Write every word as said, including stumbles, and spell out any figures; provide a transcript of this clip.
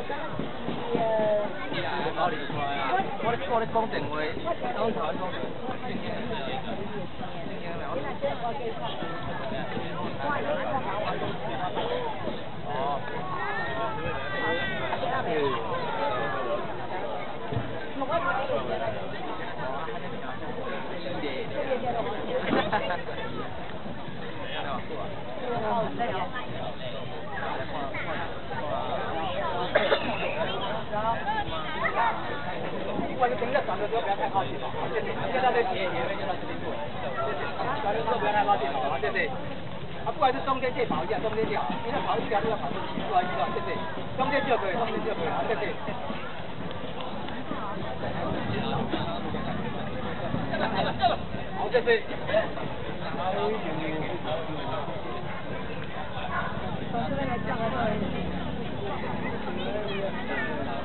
我我我咧讲电话，讲台讲。哦。我就盯着转的时候不要太靠近嘛，谢谢。现在在斜斜面就到这边过，谢谢。转的时候不要太靠近了，好，谢谢。啊，不管是中间借跑一下，中间就好，因为跑一条路要跑出去，不好意思，谢谢。中间就可以，中间就可以，好，谢谢。好，谢谢。从这边来讲的话。